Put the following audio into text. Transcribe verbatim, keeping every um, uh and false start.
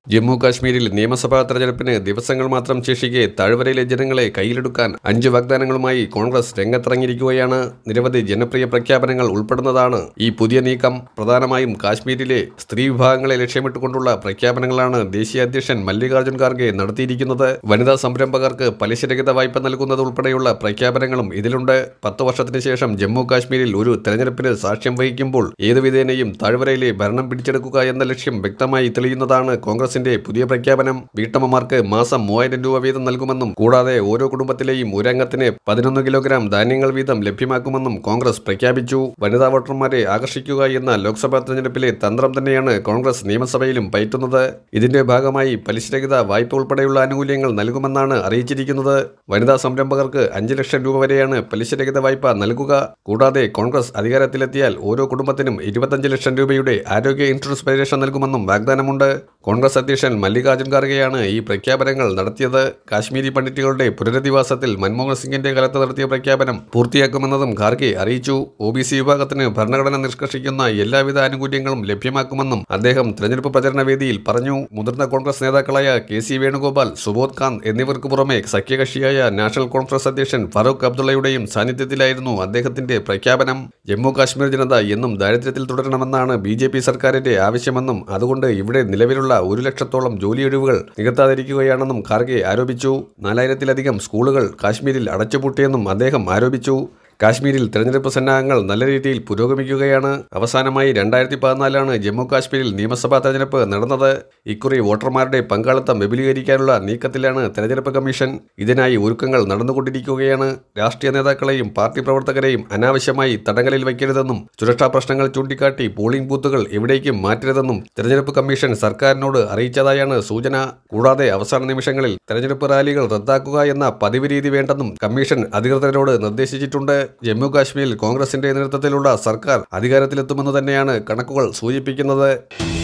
ജമ്മു കാശ്മീരിൽ നിയമസഭാ തെരഞ്ഞെടുപ്പിന് ദിവസങ്ങൾ മാത്രം ശേഷിക്കെ താഴ്വരയിലെ ജനങ്ങളെ കയ്യിലെടുക്കാൻ അഞ്ച് വാഗ്ദാനങ്ങളുമായി കോൺഗ്രസ് രംഗത്തിറങ്ങിയിരിക്കുകയാണ്. നിരവധി ജനപ്രിയ പ്രഖ്യാപനങ്ങൾ ഉൾപ്പെടുന്നതാണ് ഈ പുതിയ നീക്കം. പ്രധാനമായും കാശ്മീരിലെ സ്ത്രീ വിഭാഗങ്ങളെ ലക്ഷ്യമിട്ടുകൊണ്ടുള്ള പ്രഖ്യാപനങ്ങളാണ് ദേശീയ അധ്യക്ഷൻ മല്ലികാർജ്ജുൻ ഖാർഗെ നടത്തിയിരിക്കുന്നത്. വനിതാ സംരംഭകർക്ക് പലിശരഹിത വായ്പ നൽകുന്നത് ഉൾപ്പെടെയുള്ള പ്രഖ്യാപനങ്ങളും ഇതിലുണ്ട്. പത്ത് വർഷത്തിന് ശേഷം ജമ്മു കാശ്മീരിൽ ഒരു തെരഞ്ഞെടുപ്പിന് സാക്ഷ്യം വഹിക്കുമ്പോൾ ഏതുവിധേനയും താഴ്വരയിലെ ഭരണം പിടിച്ചെടുക്കുക എന്ന ലക്ഷ്യം വ്യക്തമായി തെളിയുന്നതാണ് കോൺഗ്രസ് പുതിയ പ്രഖ്യാപനം. വീട്ടമ്മമാർക്ക് മാസം മൂവായിരം രൂപ വീതം നൽകുമെന്നും കൂടാതെ ഓരോ കുടുംബത്തിലെയും ഒരംഗത്തിന് പതിനൊന്ന് കിലോഗ്രാം ധാന്യങ്ങൾ വീതം ലഭ്യമാക്കുമെന്നും കോൺഗ്രസ് പ്രഖ്യാപിച്ചു. വനിതാ വോട്ടർമാരെ ആകർഷിക്കുക എന്ന ലോക്സഭാ തെരഞ്ഞെടുപ്പിലെ തന്ത്രം തന്നെയാണ് കോൺഗ്രസ് നിയമസഭയിലും പയറ്റുന്നത്. ഇതിന്റെ ഭാഗമായി പലിശരഹിത വായ്പ ഉൾപ്പെടെയുള്ള ആനുകൂല്യങ്ങൾ നൽകുമെന്നാണ് അറിയിച്ചിരിക്കുന്നത്. വനിതാ സംരംഭകർക്ക് അഞ്ച് ലക്ഷം രൂപ വരെയാണ് പലിശരഹിത വായ്പ നൽകുക. കൂടാതെ കോൺഗ്രസ് അധികാരത്തിലെത്തിയാൽ ഓരോ കുടുംബത്തിനും ഇരുപത്തഞ്ച് ലക്ഷം രൂപയുടെ ആരോഗ്യ ഇൻഷുറൻസ് പരിരക്ഷ നൽകുമെന്നും വാഗ്ദാനമുണ്ട്. കോൺഗ്രസ് അധ്യക്ഷൻ മല്ലികാർജ്ജുൻ ഖാർഗെയാണ് ഈ പ്രഖ്യാപനങ്ങൾ നടത്തിയത്. കാശ്മീരി പണ്ഡിറ്റുകളുടെ പുനരധിവാസത്തിൽ മൻമോഹൻ സിംഗിന്റെ കാലത്ത് നടത്തിയ പ്രഖ്യാപനം പൂർത്തിയാക്കുമെന്നതും ഖാർഗെ അറിയിച്ചു. ഒ ബി സി വിഭാഗത്തിന് ഭരണഘടന നിഷ്കർഷിക്കുന്ന എല്ലാവിധ ആനുകൂല്യങ്ങളും ലഭ്യമാക്കുമെന്നും അദ്ദേഹം തെരഞ്ഞെടുപ്പ് പ്രചരണ വേദിയിൽ പറഞ്ഞു. മുതിർന്ന കോൺഗ്രസ് നേതാക്കളായ കെ സി വേണുഗോപാൽ, സുബോധ് കാന്ത് എന്നിവർക്ക് പുറമെ സഖ്യകക്ഷിയായ നാഷണൽ കോൺഫറൻസ് അധ്യക്ഷൻ ഫറൂഖ് അബ്ദുള്ളയുടെയും സാന്നിധ്യത്തിലായിരുന്നു അദ്ദേഹത്തിന്റെ പ്രഖ്യാപനം. ജമ്മു കാശ്മീർ ജനത എന്നും ദാരിദ്ര്യത്തിൽ തുടരണമെന്നാണ് ബി ജെ പി സർക്കാരിന്റെ ആവശ്യമെന്നും അതുകൊണ്ട് ഇവിടെ നിലവിലുള്ള ഒരു ലക്ഷത്തോളം ജോലിയൊഴിവുകൾ നികത്താതിരിക്കുകയാണെന്നും ഖാർഗെ ആരോപിച്ചു. നാലായിരത്തിലധികം സ്കൂളുകൾ കാശ്മീരിൽ അടച്ചുപൂട്ടിയെന്നും അദ്ദേഹം ആരോപിച്ചു. കാശ്മീരിൽ തെരഞ്ഞെടുപ്പ് സന്നാഹങ്ങൾ നല്ല രീതിയിൽ പുരോഗമിക്കുകയാണ്. അവസാനമായി രണ്ടായിരത്തി പതിനാലാണ് ജമ്മു കാശ്മീരിൽ നിയമസഭാ തെരഞ്ഞെടുപ്പ് നടന്നത്. ഇക്കുറി വോട്ടർമാരുടെ പങ്കാളിത്തം വിപുലീകരിക്കാനുള്ള നീക്കത്തിലാണ് തെരഞ്ഞെടുപ്പ് കമ്മീഷൻ. ഇതിനായി ഒരുക്കങ്ങൾ നടന്നുകൊണ്ടിരിക്കുകയാണ്. രാഷ്ട്രീയ നേതാക്കളെയും പാർട്ടി പ്രവർത്തകരെയും അനാവശ്യമായി തടങ്കലിൽ വയ്ക്കരുതെന്നും സുരക്ഷാ പ്രശ്നങ്ങൾ ചൂണ്ടിക്കാട്ടി പോളിംഗ് ബൂത്തുകൾ എവിടേക്കും മാറ്റരുതെന്നും തെരഞ്ഞെടുപ്പ് കമ്മീഷൻ സർക്കാരിനോട് അറിയിച്ചതായാണ് സൂചന. കൂടാതെ അവസാന നിമിഷങ്ങളിൽ തെരഞ്ഞെടുപ്പ് റാലികൾ റദ്ദാക്കുക എന്ന പതിവ് രീതി വേണ്ടെന്നും കമ്മീഷൻ അധികൃതരോട് നിർദ്ദേശിച്ചിട്ടുണ്ട്. ജമ്മു കാശ്മീരിൽ കോൺഗ്രസിന്റെ നേതൃത്വത്തിലുള്ള സർക്കാർ അധികാരത്തിലെത്തുമെന്ന് തന്നെയാണ് കണക്കുകൾ സൂചിപ്പിക്കുന്നത്.